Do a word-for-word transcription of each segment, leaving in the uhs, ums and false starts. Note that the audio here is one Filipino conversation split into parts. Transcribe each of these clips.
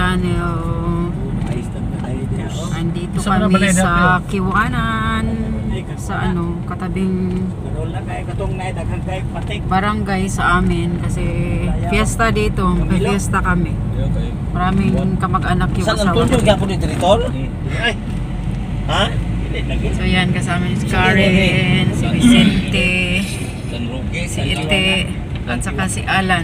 channel. Andito kami sa Kiwanan, sa ano, katabing barangay sa amin kasi fiesta dito, may fiesta kami. Maraming kamag-anak yung San asawa. Antonio gyapon ni Director? Ha? So yan, kasama si Karen, si Vicente, si Ite, at saka si Alan.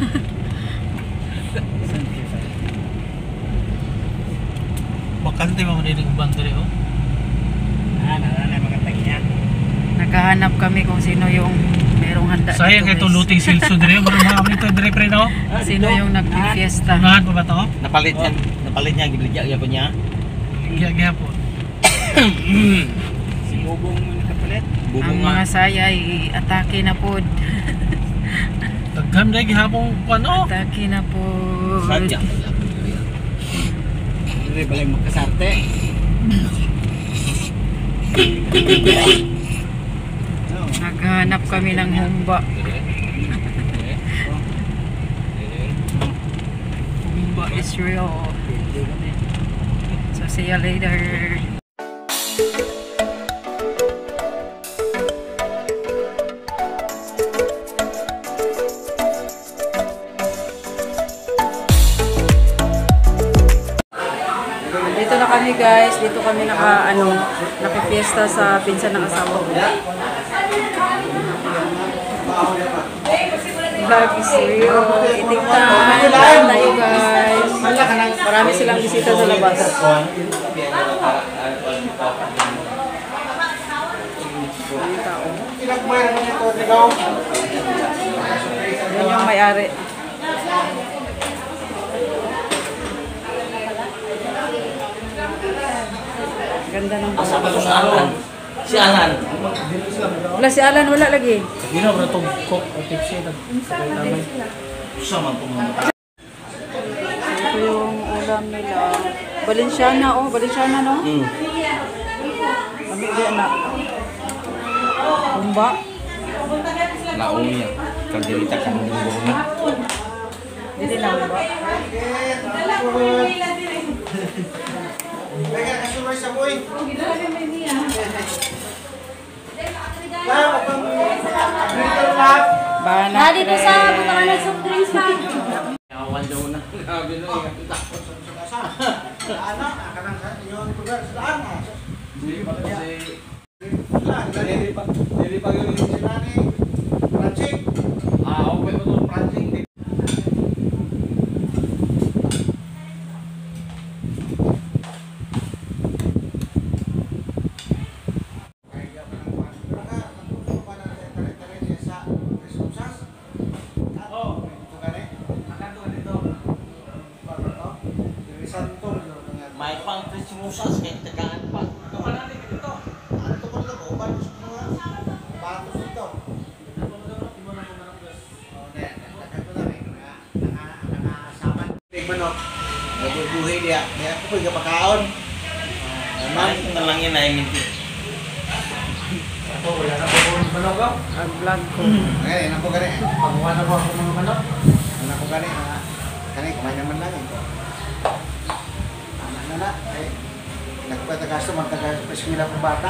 Bakante mo din ng bandere oh. Ah, nana mga tagya. Naghahanap kami kung sino yung merong handa dito. Sayang kay tuluting silso dire, mara mga kami to dire pre no. Sino yung nag-fiesta? Nahan pa ba to? Napalit niya, napalit niya gibligya gyapon niya. Giya gyapon. Si Bubong mo nakapalit. Ang mga saya ay atake na pod. Daghan dai gihapon ano? Atake na pod. Sadya. Dire balay makasarte. Naghanap kami ng humba. Humba is real. So see you later. Dito na kami guys, dito kami naka ano, naka-fiesta sa pinsan ng asawa ko. Vlog is real. Eating time. Kain tayo guys. Marami silang bisita sa labas. Ang tao. Yan yung may-ari. Ganda ng Asa ba to sa Alan? Si Alan. Wala si Alan, wala lagi. Gino bro tong cook o tipsy tag. Usa man tong mga. Ito yung ulam nila. Balenciana oh, Balenciana no? Hmm. Ano yan na? Humba. Laong niya. Kagilita kan ng gurno. Dili na humba. Lagi kasulay sa boy. Bana. Na dito sa mga nag-soft drinks pa. Awan daw na. Grabe na yung Anak, kanang sa yung lugar sa anak. Dili pa kasi Dili pa. Dili pa yung sinani. Prancing. ah okay pa to prancing. May pang Christmasas kay tagaan pa. Kapan natin dito. Ano to ko lang uban sa mga batos dito. Manok. Nabubuhay dia. Dia ako pag pagkaon. Naman na lang yan ay minti. Ako wala na po manok ko. Ang vlog ko. Ay, nako gani. Pagwa na ko ako mga manok. Nako gani. Kani kumain naman lang ito. Anak na na. Ay, nagpatagasto magtaga-eskwela ko bata.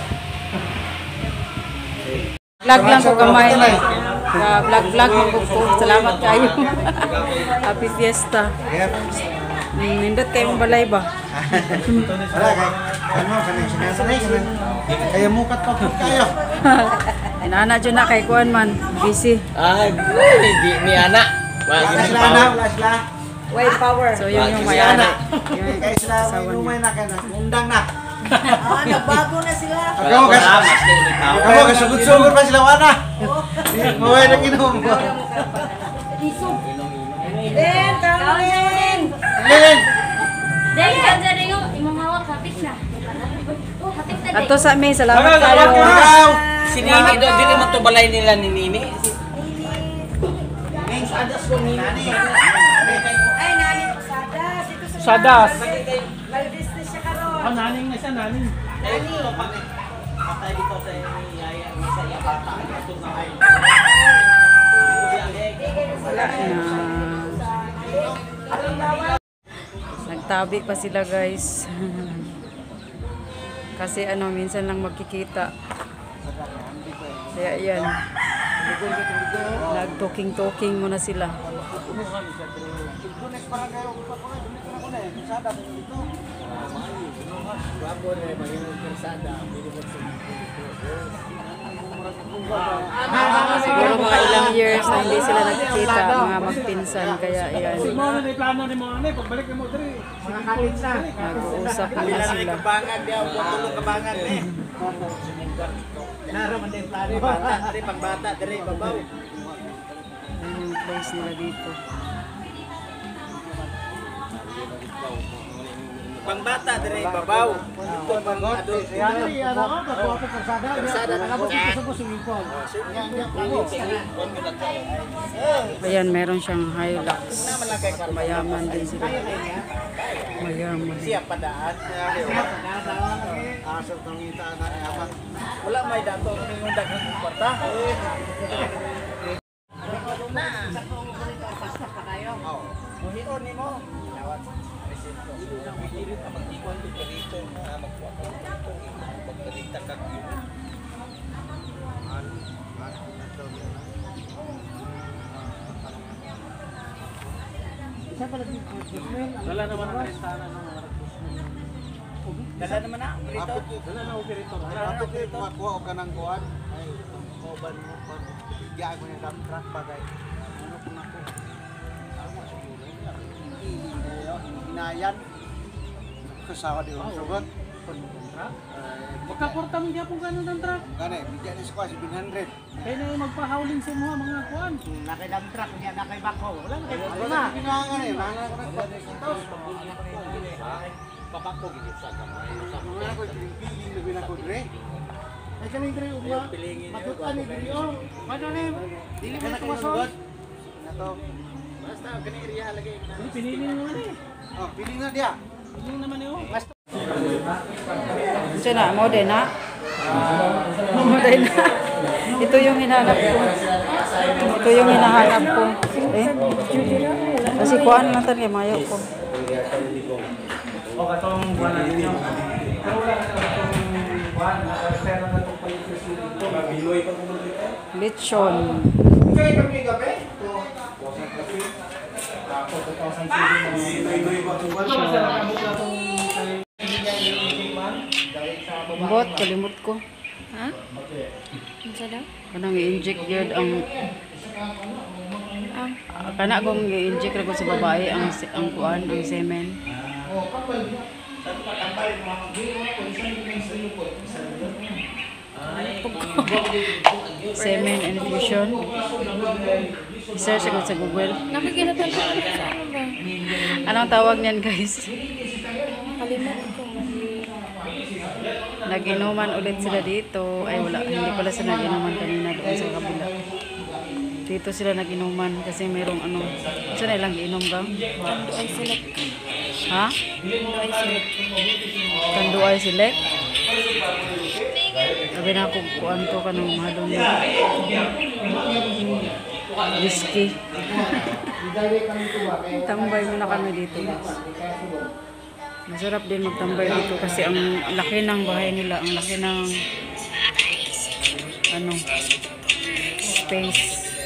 Vlog lang ko kamay. Sa vlog-vlog magpupo. Salamat kayo. Happy fiesta. Yep. Nindot kayo mong balay ba? Wala kay. Ano kanang sinasanay kanang kaya mukat pa po kayo. Inana dyan na kay Kuan man. Busy. Ah, di ni anak. Wala sila na, wala sila. White power. So yun yung may-ari. Yung Kaya sila may asawa niya. lumay na kaya undang na. Ah, nagbago na sila. Ako kas. Ako kasugod-sugod pa sila wana. Buhay na ginom. Den, kamunin! Lelen. Den, kan dyan yung imong hawak, hapit na. Oh, hapit na, Den. Ato sa may salamat kayo. Ikaw. Si Nini do dili man to balay nila ni Nini. Ning sadas ko ni nani. Ay, nani, sadas. Ito sa Sadas. Valdez na siya karon. Oh naning na siya naning. Nani. Patay dito sa yaya ni sa iya bata. Ito na ay. Wala na. Nagtabi pa sila guys. Kasi ano, minsan lang magkikita. Kaya yan. Nag-talking-talking muna sila. Siguro mga ilang years na hindi sila nagkikita, mga magpinsan. Kaya yan. Mga na plano ni mga ano, pagbalik mo diri. Nag-uusap muna sila. Kabangan di ako tulog kabangan eh. Naro man din plano bata, diri pagbata diri babaw. Ayun yung place nila dito. Pangbata diri babaw. Ayan, meron siyang Hilux. Mayaman din sila. Mayaman. Siya padaan. Asal tangita na apa? Wala may dato ng daghang kwarta. Na. Oh. Muhion nimo. Lawat. Pilit ang mag-iwan ko dito na magkuha ko dito. Magkalita ka dito. Wala naman ang rentana ng mga Dala naman na, Brito. Wala na operator. Ato kay makuha og kanang kuan ay koban mo pag bigyan ko ng dump truck bagay. Ano po nako. Ako siguro niya. Hinayan. Kasawa di ang sugot. Magkaporta mo gyapon kanon ng truck. Gani bigyan ni squad seven hundred. Kaya na yung magpahawling sa mga mga kuan. Nakay dump truck niya, nakay bako. Wala na kay Ano na kinahanglan eh, nanganglan ko na kitos. papako gid sa kamay. Mga ko piling na binako dire. Ay kami dire ugma. Matutan ni dire oh. Ano ni? Dili mo ko masod. Nato. Basta kani area lagi. Hindi pinili naman eh. Oh, piling na dia. Hindi naman eh. oh. Ito na, Modena. Modena. Ito yung hinahanap ko. Ito yung hinahanap ko. Eh? Kasi kuhaan lang talaga, mayo ko. O katong buwan na ninyo. Pero wala na katong buwan. Pero na itong palitis dito. Mabiloy pa kung dito. Lechon. Okay, kami gabi. Bot, kalimut ko. Ha? Ano sa daw? Kanang i-inject yun ang... Ah, ah, kana kong i-inject ko sa babae ang ang kuan, ang semen. Semen infusion. Search ko sa Google. nakikilatan ko sa ano ba? Anong tawag niyan, guys? Kalimut ko. Nag-inuman ulit sila dito. Ay wala, hindi pala sila nag-inuman kanina doon sa kabila. Dito sila nag-inuman kasi mayroong ano. Saan na ilang inom ka? Kando ay silek. Ha? Kando ay silek. Kando ay select? Sabi na ako kuan to ka ng mahadong whiskey. Tambay muna kami dito, guys. Masarap din magtambay dito kasi ang laki ng bahay nila, ang laki ng ano space.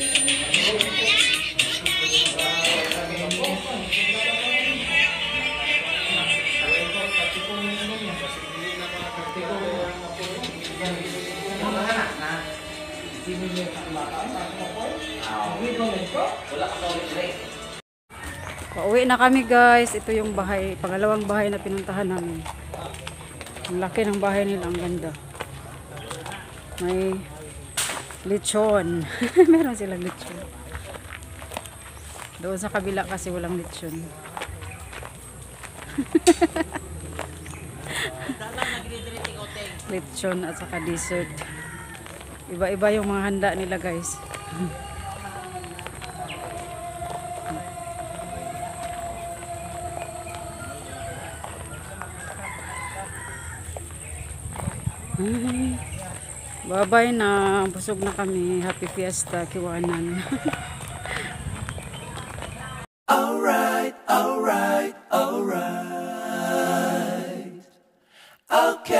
Pauwi na kami, guys. Ito yung bahay, pangalawang bahay na pinuntahan namin. Ang laki ng bahay nila, ang ganda. May lechon. Meron silang lechon. Doon sa kabila kasi walang lechon. Lechon at saka dessert. Iba-iba yung mga handa nila, guys. Bye-bye na. Busog na kami. Happy Fiesta, Kiwanan. Alright, alright, alright. okay.